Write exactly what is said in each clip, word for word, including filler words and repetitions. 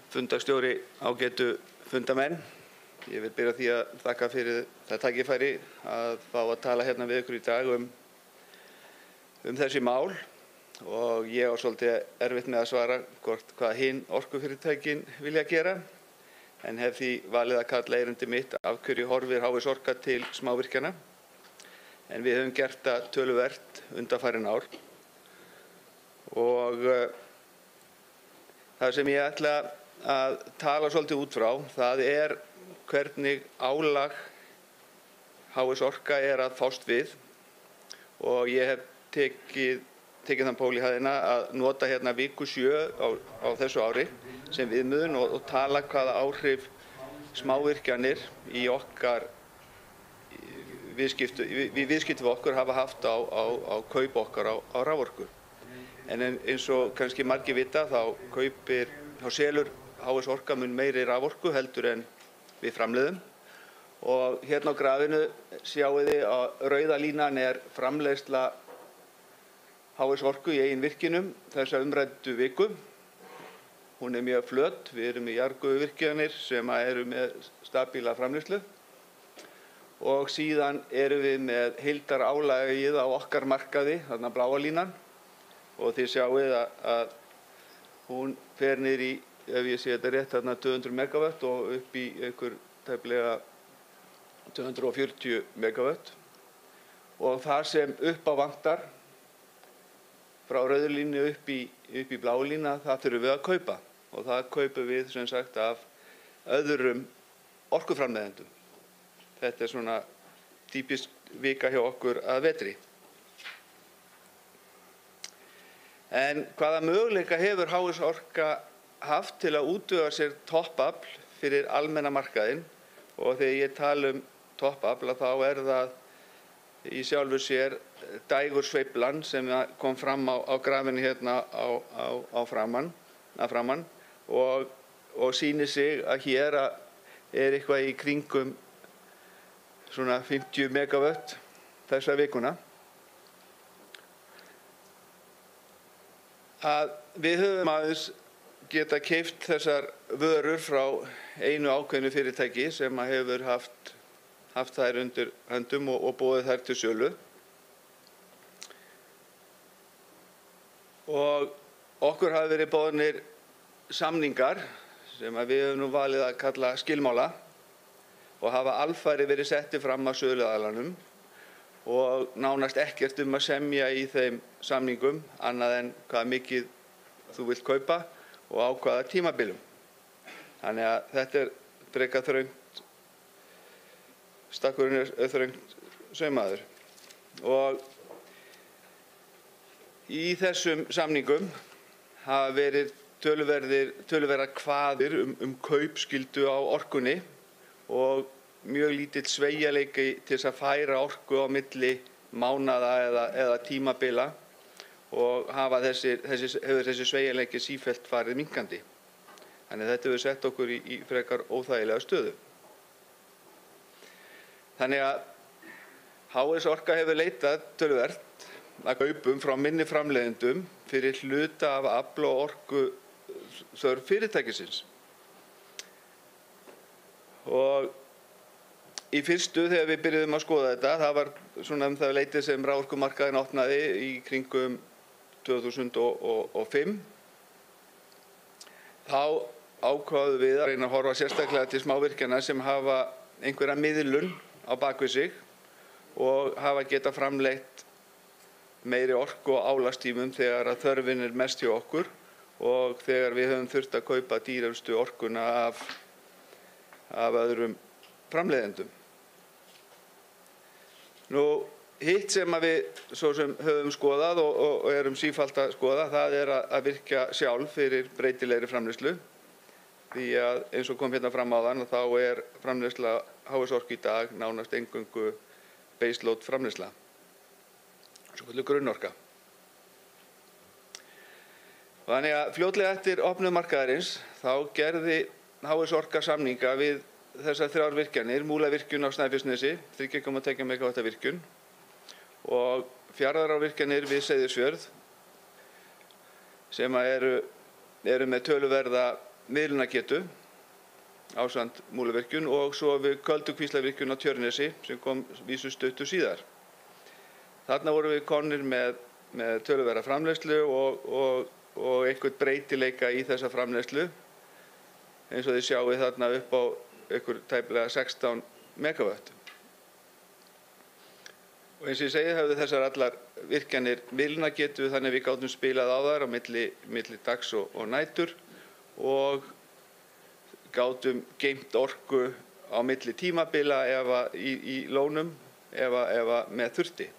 fundarstjóri, ágætu fundamenn. Ég vil byrja því að þakka fyrir það tækifæri að fá að tala hérna við ykkur í dag um, um þessi mál og ég á svolítið erfitt með að svara hvort hvað hinn orkufyrirtækin vilja gera en hef því valið að kalla erindi mitt af hverju horfir H S Orka til smávirkjana en við höfum gert það töluvert undanfarin ár og uh, það sem ég ætla að tala svolítið út frá, það er hvernig álag H S Orka er að fást við og ég hef tekið, tekið þann pól í hæðina að nota hérna viku sjö á, á þessu ári sem viðmiðun og, og tala hvaða áhrif smávirkjanir í okkar viðskiptu, við viðskiptu við okkur hafa haft á, á, á kaup okkar á, á raforku. En eins og kannski margir vita þá kaupir, þá selur H S Orka mun meiri raforku heldur en við framleiðum og hérna á grafinu sjáið þið að rauða línan er framleiðsla H S Orku í eigin virkinum þessa umræddu viku. Hún er mjög flöt, við erum í jarðgufuvirkjanir sem eru með stabíla framleiðslu og síðan erum við með heildarálagið á okkar markaði, þarna bláa línan og þið sjáið að, að hún fer niður í, ef ég sé þetta rétt, þarna tvö hundruð megavött og upp í einhver tæplega tvö hundruð fjörutíu megavött og þar sem upp á vantar frá rauðu línu upp í, upp í bláu lína, það þurfum við að kaupa og það kaupum við sem sagt af öðrum orkuframleiðendum. Þetta er svona típisk vika hjá okkur að vetri. En hvaða möguleika hefur H S Orka haft til að útvega sér toppafl fyrir almenna markaðinn og þegar ég tala um toppafl þá er það í sjálfu sér dægursveiflan sem kom fram á, á grafinu hérna á, á, á framan, að framan og, og sýnir sig að hér er eitthvað í kringum svona fimmtíu megavött þessa vikuna. Að við höfum aðeins geta keypt þessar vörur frá einu ákveðnu fyrirtæki sem hefur haft, haft þær undir höndum og, og boðið þær til sölu. Og okkur hafa verið boðnir samningar sem við höfum nú valið að kalla skilmála og hafa alfarið verið settið fram af söluaðilanum og nánast ekkert um að semja í þeim samningum annað en hvað mikið þú vilt kaupa og á hvaða tímabilum. Þannig að þetta er frekar þröngt, stakkurinn er þröngt saumaður. Og í þessum samningum hafa verið töluverðir, töluverðar kvaðir um, um kaupskyldu á orkunni og mjög lítill sveigjanleiki til þess að færa orku á milli mánaða eða, eða tímabila og hafa þessi, þessi, hefur þessi sveigjanleiki sífellt farið minnkandi. Þannig að þetta hefur sett okkur í, í frekar óþægilega stöðu. Þannig að H S Orka hefur leitað töluvert að kaupum frá minni framleiðendum fyrir hluta af afl og orku þörf fyrirtækisins. Og í fyrstu þegar við byrjuðum að skoða þetta, það var svona um það leitið sem raforkumarkaðinn opnaði í kringum tvö þúsund og fimm. Þá ákváðum við að reyna að horfa sérstaklega til smávirkjana sem hafa einhverja miðlun á bakvið sig og hafa geta framleitt meiri orku á álagstímum þegar að þörfin er mest hjá okkur og þegar við höfum þurft að kaupa dýrustu orkuna af, af öðrum framleiðendum. Nú, hitt sem að við svo sem höfum skoðað og, og, og erum sífalt að skoða, það er að, að virkja sjálf fyrir breytilegri framleiðslu. Því að eins og kom hérna fram áðan, þá er framleiðsla H S Orku í dag nánast eingöngu baseload framleiðsla, svo kalluð grunnorka. Þannig að fljótlega eftir opnun markaðarins þá gerði H S Orka samninga við þessar þrjár virkjanir, Múlavirkjun á Snæfellsnesi, þrjú komma tvö megavatta virkjun og Fjarðarárvirkjanir við Seyðisfjörð sem eru, eru með töluverða miðlunargetu ásamt Múlavirkjun og svo við Köldukvíslarvirkjun á Tjörnesi sem kom vísu stuttu síðar. Þarna vorum við komnir með, með töluverða framleiðslu og, og, og einhvern breytileika í þessa framleiðslu eins og þið sjáið þarna upp á einhver tæplega sextán megavött. Og eins og ég segi höfðu þessar allar virkjanir miðlunargetu þannig við gátum spilað á þær á milli, milli dags og, og nætur og gátum geymt orku á milli tímabila ef að, í, í lónum ef að, ef að með þurfti.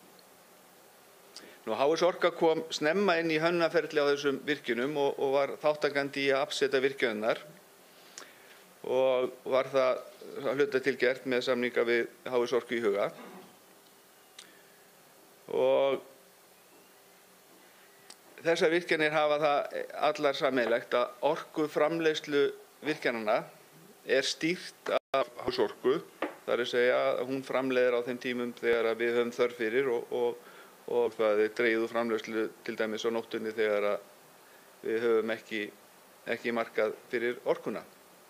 Nú H S Orka kom snemma inn í hönnunarferli á þessum virkjunum og, og var þátttakandi í að afseta virkjanirnar og var það að hluta til gert með samninga við H S Orku í huga. Og þessar virkjanir hafa það allar sameiginlegt að orkuframleiðslu virkjananna er stýrt af H S Orku. Það er að segja að hún framleiðir á þeim tímum þegar við höfum þörf fyrir og, og, og það er dregið úr framleiðslu til dæmis á nóttunni þegar við höfum ekki, ekki markað fyrir orkuna.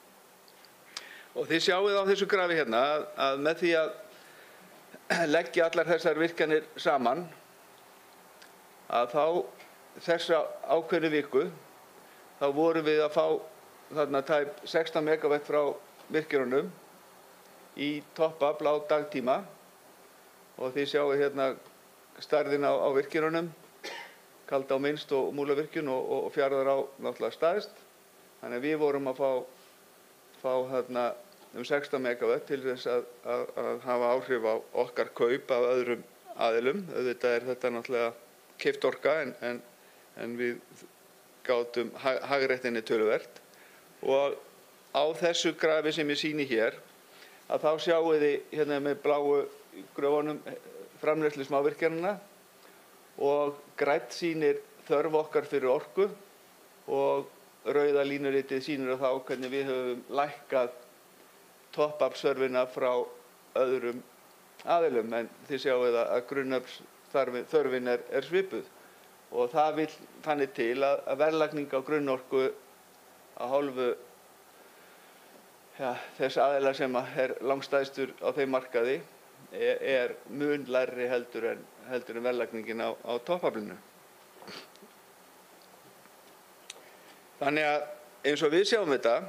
Og þið sjáið á þessu grafi hérna að, að með því að leggja allar þessar virkjanir saman að þá þessa ákveðnu viku þá vorum við að fá þarna tæp sextán megavött frá virkjunum í toppafl á dagtíma og þið sjáið hérna stærðina á, á virkjunum Kaldá minnst og Múlavirkjun og, og Fjarðará náttúrulega stærst þannig að við vorum að fá, fá hérna um sextán megavött til þess að, að, að hafa áhrif á okkar kaup af öðrum aðilum. Auðvitað er þetta náttúrulega keypt orka en, en, en við gátum hag, hagrættinni töluvert. Og á þessu grafi sem ég sýni hér að þá sjáið þið hérna með bláu gröfunum framleiðslu smávirkjananna og grænt sýnir þörf okkar fyrir orku og rauða línuritið sýnir á þá hvernig við höfum lækkað toppaflsþörfina frá öðrum aðilum en þið sjáið að grunnaflsþörfin er, er svipuð og það vill þannig til að, að verðlagning á grunnorku að hálfu ja, þess aðila sem er langstæðstur á þeim markaði er, er mun lægri heldur en, heldur en verðlagningin á, á toppaflinu. Þannig að eins og við sjáum þetta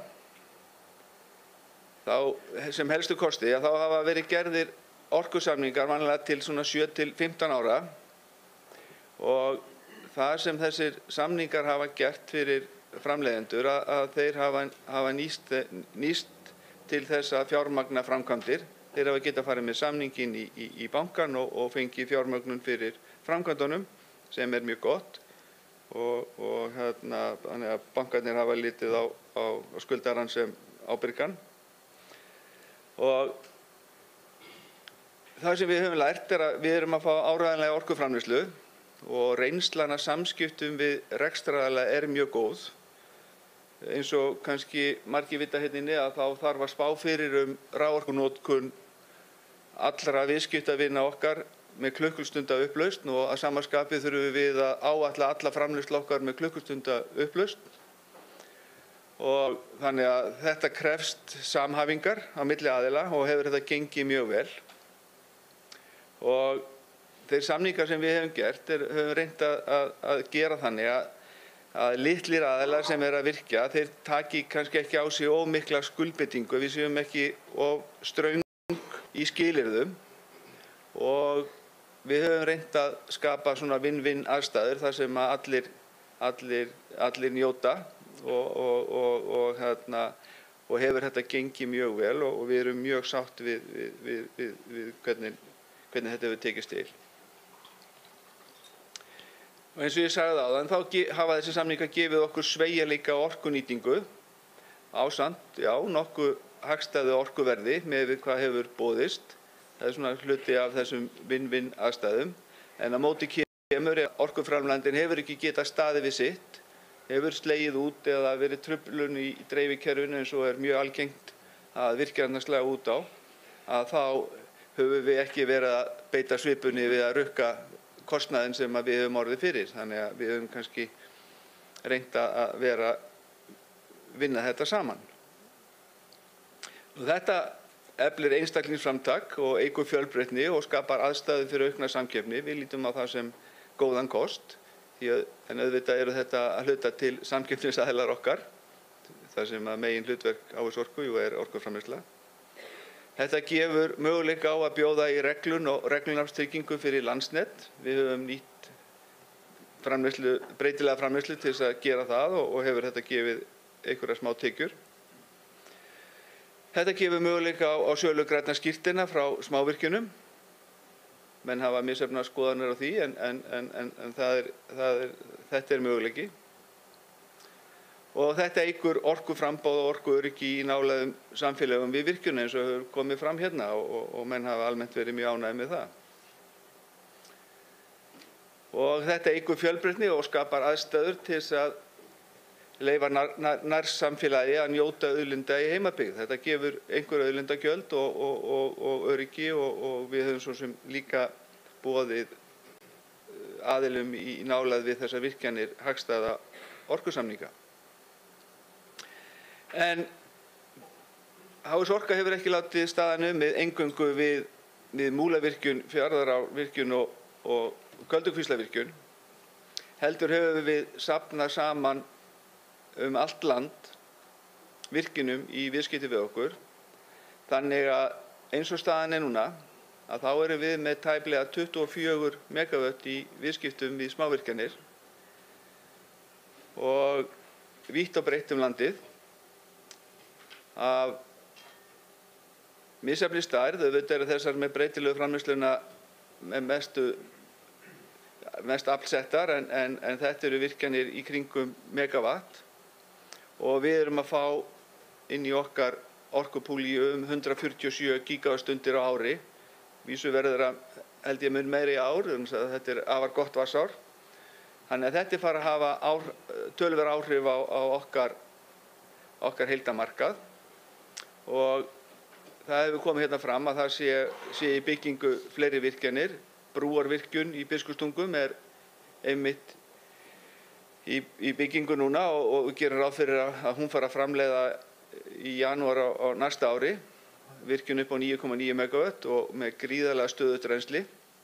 þá sem helstu kosti að þá hafa verið gerðir orkusamningar vanlega til svona sjö til fimmtán ára og það sem þessir samningar hafa gert fyrir framleiðendur að, að þeir hafa, hafa nýst, nýst til þess að fjármagna framkvæmdir. Þeir hafa getað farið með samningin í, í, í bankan og, og fengið fjármögnun fyrir framkvæmdunum sem er mjög gott og, og hérna, þannig að bankarnir hafa litið á, á, á skuldarann sem ábyrgan. Og það sem við höfum lært er að við erum að fá áreiðanlega orkuframleiðslu og reynslan af samskiptum við rekstraraðila er mjög góð. Eins og kannski margir vita hérna inni að þá þarf að spá fyrir um raforkunotkun allra viðskiptavina okkar með klukkustunda upplausn og að sama skapi þurfum við að áætla alla framleiðslu okkar með klukkustunda upplausn. Og þannig að þetta krefst samhæfingar á milli aðila og hefur þetta gengið mjög vel. Og þeir samningar sem við hefum gert er, höfum reynt að, að, að gera þannig að, að litlir aðilar sem er að virkja, þeir taki kannski ekki á sig of mikla skuldbindingu, við séum ekki of ströng í skilyrðum og við höfum reynt að skapa svona win-win aðstæður þar sem að allir, allir, allir njóta. Og, og, og, og, hérna, og hefur þetta gengið mjög vel og, og við erum mjög sátt við, við, við, við, við hvernig, hvernig þetta hefur tekist til. Og eins og ég sagði áðan, þá hafa þessi samningar gefið okkur sveigjanleika orkunýtingu ásamt, já, nokkuð hagstæðu orkuverði með við hvað hefur boðist. Það er svona hluti af þessum win-win aðstæðum. En á móti kemur orkuframleiðandinn hefur ekki getað staðið við sitt. Hefur slegið út eða verið truflun í dreifikerfinu eins og er mjög algengt að virkjanirnar slega út á, að þá höfum við ekki verið að beita svipunni við að rukka kostnaðinn sem við höfum orðið fyrir. Þannig að við höfum kannski reynt að vera vinna þetta saman. Og þetta eflir einstaklingsframtak og eykur fjölbreytni og skapar aðstæður fyrir aukna samkeppni. Við lítum á það sem góðan kost, því að, en auðvitað eru þetta að hluta til samkeppnisaðilar okkar, þar sem að megin hlutverk Áis Orku jú er orkuframleiðsla. Þetta gefur möguleika á að bjóða í reglun og reglunarstryggingu fyrir Landsnet. Við höfum nýtt framleiðslu, breytilega framleiðslu til þess að gera það og, og hefur þetta gefið einhverja smá tekjur. Þetta gefur möguleika á, á sölu grænna skírteina frá smávirkjunum. Menn hafa misjafnar skoðanir á því en, en, en, en, en það er, það er, þetta er möguleiki. Og þetta eykur orkuframboð og orkuöryggi í nálægum samfélögum við virkjunina eins og hefur komið fram hérna og, og, og menn hafa almennt verið mjög ánægðir með það. Og þetta eykur fjölbreytni og skapar aðstæður til þess að leyfa nærsamfélagi að njóta auðlinda í heimabyggð. Þetta gefur einhver auðlindagjöld og, og, og, og öryggi og, og við höfum svo sem líka boðið aðilum í nálægð við þessar virkjanir hagstæða orkusamninga. En Áis Orka hefur ekki látið staðar numið eingöngu við, við Múlavirkjun, Fjarðarárvirkjun og, og Köldukvíslavirkjun. Heldur höfum við safnað saman um allt land virkjunum í viðskipti við okkur. Þannig að eins og staðan er núna, að þá erum við með tæplega tuttugu og fjögur megavött í viðskiptum við smávirkjanir og vítt og breitt um landið. Af misjafnri stærð, auðvitað eru þessar með breytilegu framleiðsluna með mestu, mest aflsettar en, en, en þetta eru virkjanir í kringum megavatt og við erum að fá inn í okkar orkupúli um hundrað fjörutíu og sjö gígavattstundir á ári. Vísu verður að held ég mun meiri í ár, þetta er afar gott vatnsár. Þannig að þetta er fara að hafa ár, töluverð áhrif á, á okkar, okkar heildarmarkað. Og það hefur komið hérna fram að það sé, sé í byggingu fleiri virkjanir. Brúarvirkjun í Biskupstungum er einmitt í, í byggingu núna og, og við gerum ráð fyrir að, að hún fara að framleiða í janúar á, á næsta ári. Virkjun upp á níu komma níu megavött og með gríðarlega stöðugt rennsli.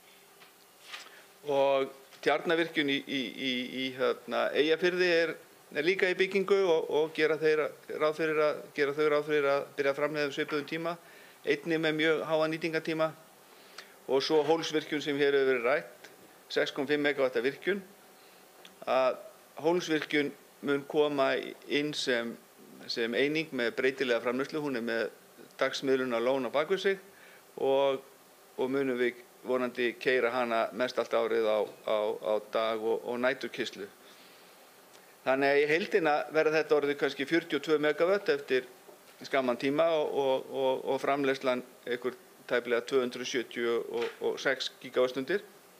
Og Tjarnarvirkjun í, í, í, í hérna, Eyjafirði er er líka í byggingu og, og gera, þeir ráð fyrir að, gera þau ráð fyrir að byrja að framleiða um svipuðum tíma, einnig með mjög háa nýtingartíma og svo Hólsvirkjun sem hér hefur verið rætt, sex komma fimm megavatta virkjun. Að Hólsvirkjun mun koma inn sem, sem eining með breytilega framleiðslu, hún er með dagsmiðluna lón á bak við sig og, og munum við vonandi keyra hana mest allt árið á, á, á dag og, og næturkyslu. Þannig að í heildina verður þetta orðið kannski fjörutíu og tvö megavött eftir skamman tíma og, og, og, og framleiðslan einhver tæplega tvö hundruð sjötíu og sex gígavattstundir.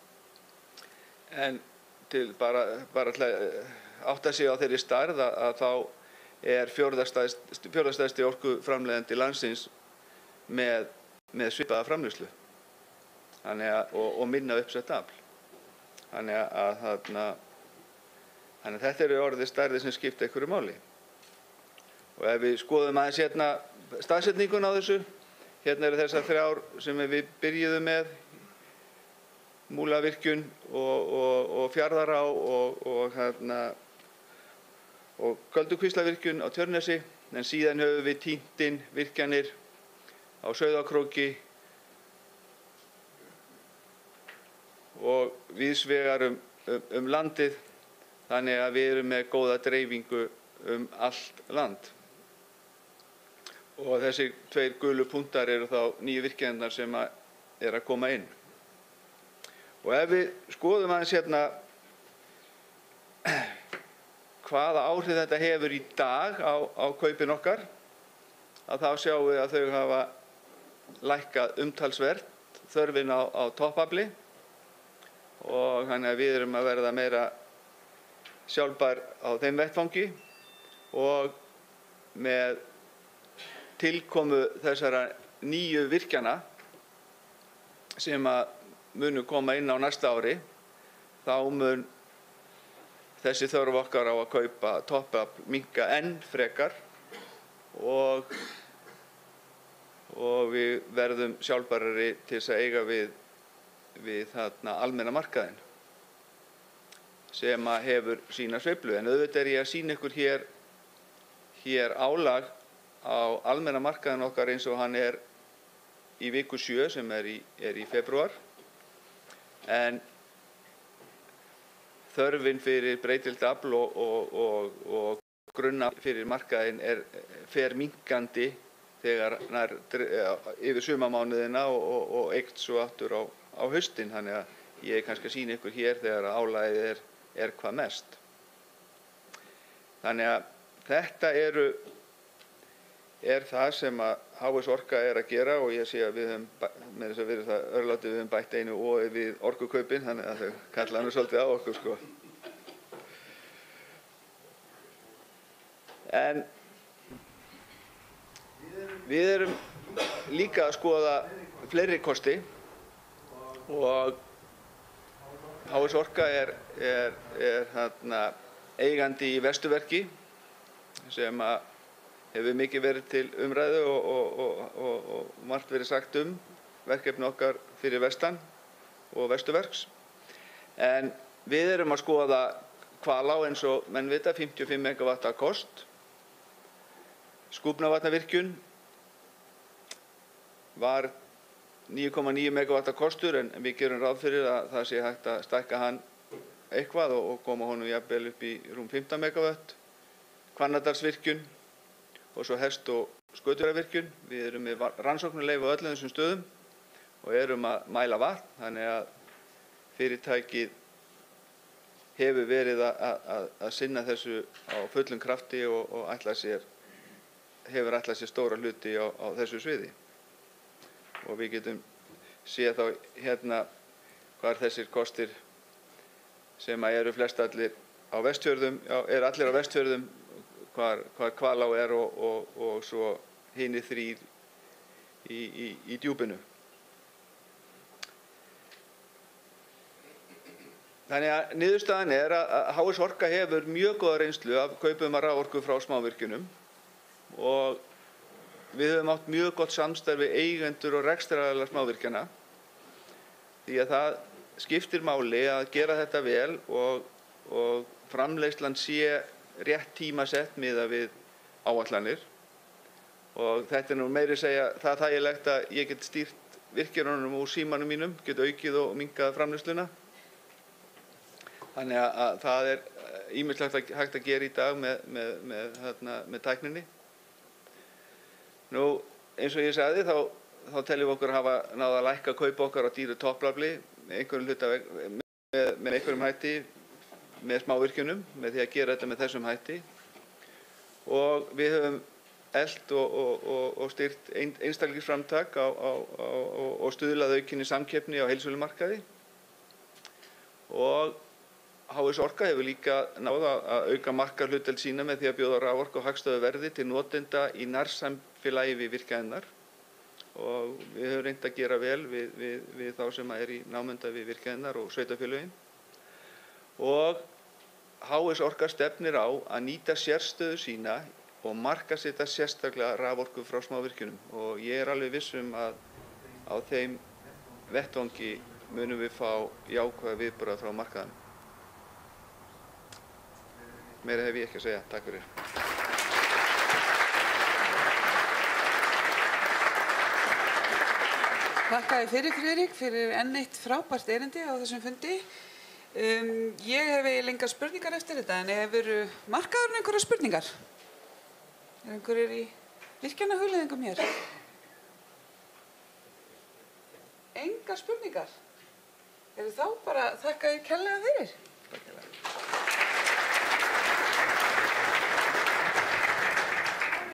En til bara, bara átta sig á þeirri stærð að, að þá er fjórðastærsti orkuframleiðandi landsins með, með svipaða framleiðslu. Þannig að, og, og minna uppsett afl. Þannig að, að þarna Þannig að þetta eru orðið stærðir sem skipta einhverju máli. Og ef við skoðum aðeins hérna staðsetningun á þessu, hérna eru þessar þrjár sem við byrjuðum með, Múlavirkjun og, og, og Fjarðará og, og, hérna, og Köldukvíslavirkjun á Tjörnesi, en síðan höfum við tínt inn virkjanir á Sauðárkróki og víðsvegar um, um, um landið. Þannig að við erum með góða dreifingu um allt land. Og þessi tveir gulu punktar eru þá nýju virkjanirnar sem að er að koma inn. Og ef við skoðum aðeins hérna hvaða áhrif þetta hefur í dag á, á kaupin okkar, að þá sjáum við að þau hafa lækkað umtalsvert þörfin á, á toppafli og þannig að við erum að verða meira sjálfbær á þeim vettfangi og með tilkomu þessara nýju virkjana sem að munu koma inn á næsta ári, þá mun þessi þörf okkar á að kaupa toppafl minnka enn frekar og, og við verðum sjálfbærari til þess að eiga við, við þarna almenna markaðinn sem að hefur sína sveiflu. En auðvitað er ég að sýna ykkur hér, hér álag á almenna markaðinn okkar eins og hann er í viku sjö sem er í, er í febrúar. En þörfin fyrir breytilegt afl og, og, og, og grunna fyrir markaðinn er, fer minnkandi þegar nær yfir sumarmánuðina og, og, og eykst svo aftur á, á haustin. Þannig að ég er kannski að sýna ykkur hér þegar álagið er, er hvað mest. Þannig að þetta eru, er það sem að H S Orka er að gera og ég sé að við höfum, með þess að við það örlátið við höfum bætt einu og við orkukaupin, þannig að þau kalla nú svolítið á okkur sko. En við erum líka að skoða fleiri kosti og H S Orka er, er, er þarna, eigandi í Vesturverki sem að hefur mikið verið til umræðu og, og, og, og, og margt verið sagt um verkefni okkar fyrir vestan og Vesturverks. En við erum að skoða Hvalá eins og menn vita, fimmtíu og fimm megavatta kost. Skúfnavatnavirkjun var níu komma níu megavatta kostur en við gerum ráð fyrir að það sé hægt að stækka hann eitthvað og, og koma honum jafnvel upp í rúm fimmtán megavatt. Hvannadalsvirkjun og svo Hest- og Skötueyjarvirkjun. Við erum með rannsóknarleyfi á öllum þessum stöðum og erum að mæla vatn, þannig að fyrirtækið hefur verið að, að, að sinna þessu á fullum krafti og, og ætla sér, hefur ætlað sér stóra hluti á, á þessu sviði. Og við getum séð þá hérna hvar þessir kostir sem eru flest allir á Vestfjörðum, er allir á Vestfjörðum, hvar, hvar Hvalá er og, og, og svo hinir þrír í, í, í djúpinu. Þannig að niðurstaðan er að H S Orka hefur mjög góða reynslu af kaupum af raforku frá smávirkjunum og við höfum átt mjög gott samstarf við eigendur og rekstraraðila smávirkjana því að það skiptir máli að gera þetta vel og, og framleiðslan sé rétt tímasett miðað við áætlanir og þetta er nú meiri segja það þægilegt að ég get stýrt virkjununum úr símanum mínum, get aukið og minnkað framleiðsluna. Þannig að, að það er ýmislegt hægt að gera í dag með, með, með, þarna, með tækninni. Nú, eins og ég sagði, þá, þá teljum við okkur hafa náð að lækka kaup okkar á dýru toppafli með einhverjum hluta, með, með einhverjum hætti með smávirkjunum, með því að gera þetta með þessum hætti. Og við höfum elt og, og, og, og styrt ein, einstaklingsframtak á, á, á, og stuðlað aukinni samkeppni á heildsölumarkaði. Og H S Orka hefur líka náð að auka markaðshlutdeild sína með því að bjóða raforku og hagstæðu verði til notenda í nærsamfélagi við virkjanirnar og við höfum reynt að gera vel við, við, við þá sem er í námunda við virkjanirnar og sveitarfélögin. Og H S Orka stefnir á að nýta sérstöðu sína og markaðssetja sérstaklega raforku frá smávirkjunum og ég er alveg viss um að á þeim vettvangi munum við fá jákvæða viðbrögð frá markaðinum. Meira hef ég ekki að segja. Takk fyrir. Þakka þér fyrir, Friðrik, fyrir enn eitt frábært erindi á þessum fundi. Um, ég hef eiginlega engar spurningar eftir þetta, en hefur markaðurinn einhverjar spurningar? Er einhverjir í virkjanahugleiðingum hér? Engar spurningar? Eru þá bara þakka þér kærlega fyrir? Takk fyrir.